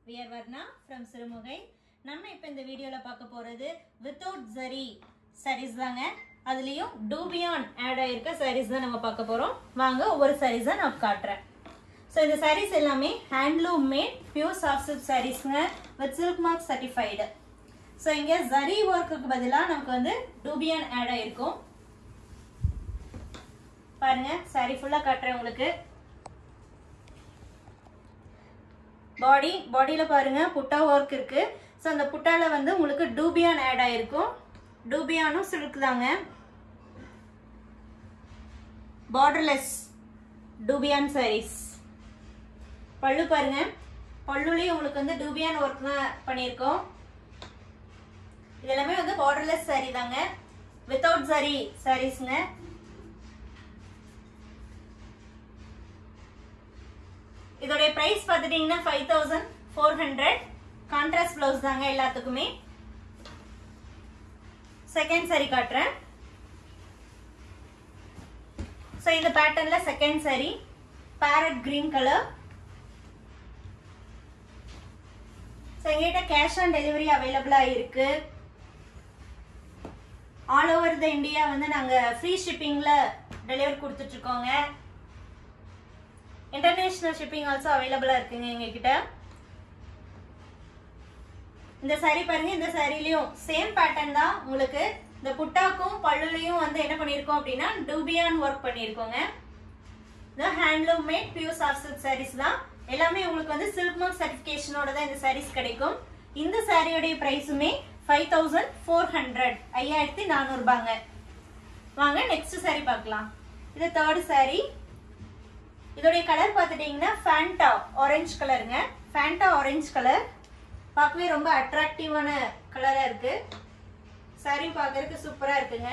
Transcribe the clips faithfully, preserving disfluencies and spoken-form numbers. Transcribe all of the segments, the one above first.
We are Varna from Sirumugai. நம்ம இப்ப இந்த வீடியோல பார்க்க போறது without zari sarees தாங்க. அதுலயும் Dubion ஆட் ஆயிருக்க sarees தான் நம்ம பார்க்க போறோம். வாங்க ஒவ்வொரு sarees நான் காட்றேன். So இந்த sarees எல்லாமே handloom made pure soft silk sareesங்க with silk mark certified. So இங்க zari workக்கு பதிலா நமக்கு வந்து Dubion ஆட் ஆயிருக்கும். பாருங்க saree ஃபுல்லா காட்றேன் உங்களுக்கு. Body body la பாருங்க புட்டா work இருக்கு. சோ அந்த புட்டால வந்து உங்களுக்கு Dubion ஆட் ஆயிருக்கும். Dubion silk தாங்க. Borderless Dubion sarees. பல்லு பாருங்க. பல்லுலயே உங்களுக்கு வந்து Dubion work தான் பண்ணிருக்கோம். இதெல்லாம் வந்து borderless saree தாங்க. Without zari sareesங்க. இதோட price பாத்துட்டீங்கன்னா five thousand four hundred contrast blouse தாங்க எல்லாத்துக்குமே. Second saree காட்றேன். சோ இந்த பேட்டர்ன்ல second saree parrot green color. So எங்ககிட்ட cash on delivery available-ஆ இருக்கு. all over the India வந்து நாங்க free shipping-ல deliver கொடுத்துட்டு இருக்கோங்க. International shipping also available இருக்குங்க எங்ககிட்ட. இந்த saree பாருங்க இந்த சாரிலயும் சேம் பேட்டர்ன் தான் உங்களுக்கு இந்த புட்டாக்கும் பல்லுலயும் வந்து என்ன பண்ணிருக்கோம் அப்படினா Dubion work பண்ணிருக்கோங்க. இந்த handloom made pure soft silk sarees தான். எல்லாமே உங்களுக்கு வந்து silk mark certification ஓட தான் இந்த sarees கிடைக்கும். இந்த சாரியோட பிரைஸுமே five thousand four hundred five thousand four hundred ரூபாய்ங்க. வாங்க நெக்ஸ்ட் saree பார்க்கலாம். இது third saree. இதோட கலர் பாத்துட்டீங்கன்னா Fanta orange கலருங்க. Fanta orange கலர் பார்க்கவே ரொம்ப அட்ராக்டிவான கலரா இருக்கு. saree பார்க்கிறதுக்கு சூப்பரா இருக்குங்க.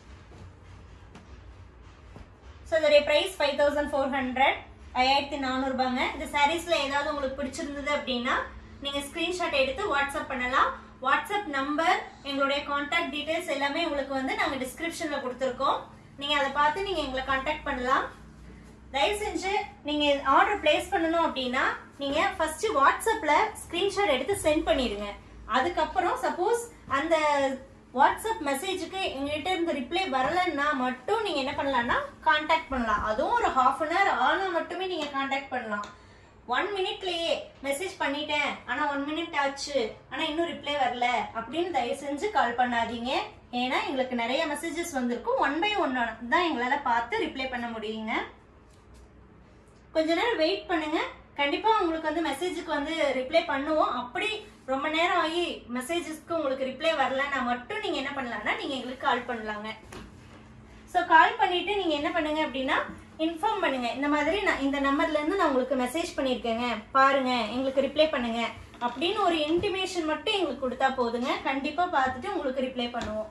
சோ இதோட price five thousand four hundred five thousand four hundred ரூபாய்ங்க. இந்த sareesல ஏதாவது உங்களுக்கு பிடிச்சிருந்தது அப்படினா நீங்க ஸ்கிரீன்ஷாட் எடுத்து வாட்ஸ்அப் பண்ணலாம். வாட்ஸ்அப் நம்பர் எங்களுடைய கான்டாக்ட் டீடைல்ஸ் எல்லாமே உங்களுக்கு வந்து நாங்க டிஸ்கிரிப்ஷன்ல கொடுத்திருக்கோம். நீங்க அதை பார்த்து நீங்க எங்களை கான்டாக்ட் பண்ணலாம். தயவு செஞ்சு நீங்க ஆர்டர் பிளேஸ் பண்ணனும் அப்படினா நீங்க ஃபர்ஸ்ட் வாட்ஸ்அப்ல ஸ்கிரீன்ஷாட் எடுத்து சென்ட் பண்ணிடுங்க. அதுக்கு அப்புறம் சப்போஸ் அந்த வாட்ஸ்அப் மெசேஜுக்கு எங்ககிட்ட இருந்து ரிப்ளை வரலன்னா மட்டும் நீங்க என்ன பண்ணலாம்னா கான்டாக்ட் பண்ணலாம். அதுவும் ஒரு half an hour ஆனா மட்டுமே நீங்க கான்டாக்ட் பண்ணலாம். one மினிட்லயே மெசேஜ் பண்ணிட்டேன் ஆனா one மினிட் ஆச்சு ஆனா இன்னும் ரிப்ளை வரல அப்படின்னு தயவு செஞ்சு கால் பண்ணாதீங்க. ஏன்னா எங்களுக்கு நிறைய மெசேजेस வந்திருக்கும். ஒன் பை ஒன் தான் எங்களால பார்த்து ரிப்ளை பண்ண முடியுங்க. கொஞ்ச நேரம் வெயிட் பண்ணுங்க. கண்டிப்பா உங்களுக்கு வந்து மெசேஜுக்கு வந்து ரிப்ளை பண்ணுவோம். அப்படி ரொம்ப நேரம் ஆகி மெசேஜஸ்க்கு உங்களுக்கு ரிப்ளை வரலன்னா மட்டும் நீங்க என்ன பண்ணலாம்னா நீங்க எங்களுக்கு கால் பண்ணலாங்க. சோ கால் பண்ணிட்டு நீங்க என்ன பண்ணுங்க அப்படின்னா இன்ஃபார்ம் பண்ணுங்க. இந்த மாதிரி நான் இந்த நம்பர்ல இருந்து நான் உங்களுக்கு மெசேஜ் பண்ணிருக்கேங்க பாருங்க எங்களுக்கு ரிப்ளை பண்ணுங்க அப்படின்னு ஒரு இன்டிமேஷன் மட்டும் எங்களுக்கு கொடுத்தா போதுங்க. கண்டிப்பா பார்த்துட்டு உங்களுக்கு ரிப்ளை பண்ணுவோம்.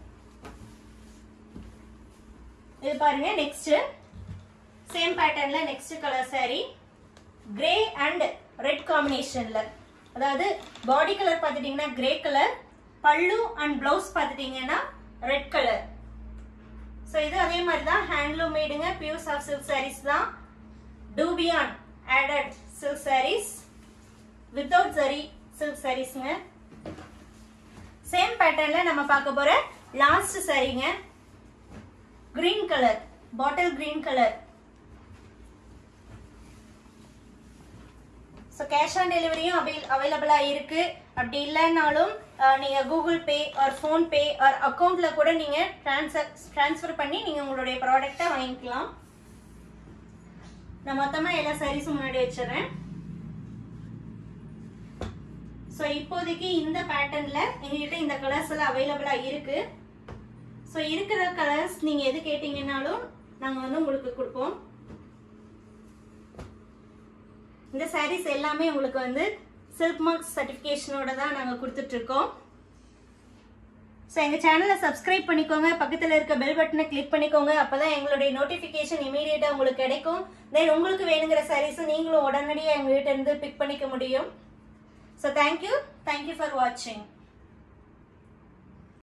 இது பாருங்க நெக்ஸ்ட் சேம் பேட்டர்ன்ல next colour saree grey and red காம்பினேஷன்ல. அதாவது பாடி கலர் பாத்துட்டீங்கன்னா grey colour, pallu and blouse பாத்துட்டீங்கன்னா ரெட் கலர். சோ இது அதே மாதிரி தான் ஹேண்ட்லூம் மேடுங்க பியூர் சாஃப்ட் சில்க் sarees தான். Dubion added silk sarees without zari silk sareesங்க. சேம் பேட்டர்ன்ல நம்ம பார்க்க போற லாஸ்ட் சாரீங்க green colour, bottle green colour. So cash on delivery available-ஆ இருக்கு. அப்படி இல்லனாலும் நீங்க Google Pay or Phone Pay or அக்கவுண்ட்ல கூட நீங்க ட்ரான்ஸ்ஃபர் பண்ணி நீங்க உங்களுடைய ப்ராடக்ட்ட வாங்கிக்கலாம். நான் மொத்தமா எல்லா சாரீஸும் முன்னாடி வச்சிரேன். சோ இப்போதைக்கு இந்த பேட்டர்ன்ல எங்ககிட்ட இந்த கலர்ஸ் எல்லாம் available-ஆ இருக்கு. சோ இருக்கிற கலர்ஸ் நீங்க எது கேட்டிங்கனாலும் நாங்க வந்து உங்களுக்கு கொடுப்போம். இந்த sarees எல்லாமே உங்களுக்கு வந்து silk mark certification ஓட தான் நாங்க கொடுத்துட்டு இருக்கோம். சோ எங்க சேனலை சப்ஸ்கிரைப் பண்ணிக்கோங்க. பக்கத்துல இருக்க பெல் பட்டனை கிளிக் பண்ணிக்கோங்க. அப்பதான் எங்களுடைய நோட்டிபிகேஷன் இமிடியேட்டா உங்களுக்கு கிடைக்கும். தென் உங்களுக்கு வேணுங்கிற sarees நீங்களும் உடனடியாக எங்ககிட்ட இருந்து பிக் பண்ணிக்க முடியும். So thank you. Thank you for watching.